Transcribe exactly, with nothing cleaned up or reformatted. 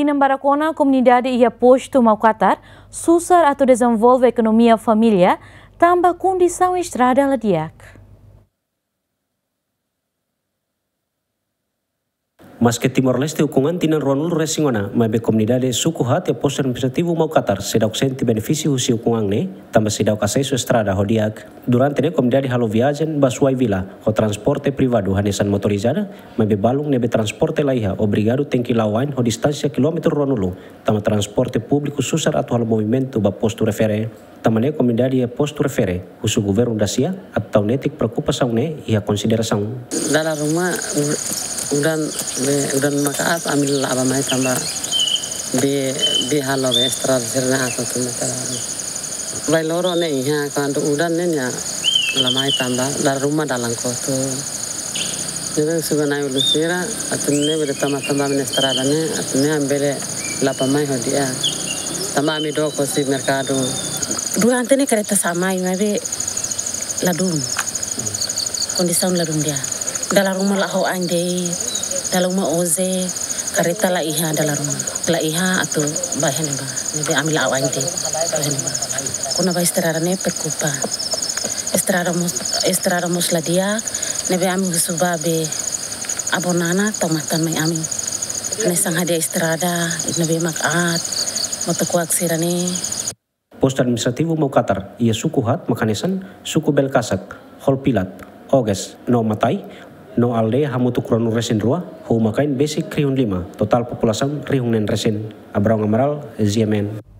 Inam Baracona, comunidade ia posto mau Qatar, susar atau desenvolve economia família, tambah condição estrada ladiak. Mas que Timor-Leste hukuman tinan ronul resingona, mas be comunidade suku hat e posto administrativo mau Qatar, sedau senti benefício husi hukuman ne, tambah sedau acesso estrada hodiak. Durante ne comunidade halo viagem basuai vila, o transporte privado hanesan motorizada, mas be balung ne be transporte laiha, obrigado tem que lawain ho distância quilômetro ronulu, tambah transporte público susar atau halo movimento ba posto refere. Tamane comunidade e posto refere, usu governo da sia, atau netik preocupação ne ia consideração. Dalam rumah udan udan makaat ambil apa mai tambah di di halo ekstra serna atau tu masalah. Baik loro ne iya kan udan ne nya lamai tambah dalam rumah dalam koto. Jadi sebenarnya ulu sira atau ne beri tambah tambah ekstra ne atau ne ambil lapa mai hodia. Tambah ambil dua kosi merkado. Durante ne kereta sama ini be ladum. Kondisi ladum dia. Dalam rumah lah ho ande, dalam rumah oze, kereta lah iha dalam rumah, lah iha atau bahan apa, nebe ambil awal ande, bahan apa. Kuna ba istirahat ne perkupa, istirahat mus istirahat mus lah dia, nebe ambil suba be abonana tomatan mai amin, nesang hadia istirahat, nebe makat, motokuak sirane. Posto administrativo mau Qatar, ia suku hat makanesan, suku Belkasak, Holpilat, Oges, no Matai, no aldea hamutu kuranu resen rua, hu makain basic riun lima, total populasan riun nen resen. Abraham Amaral, Z M N.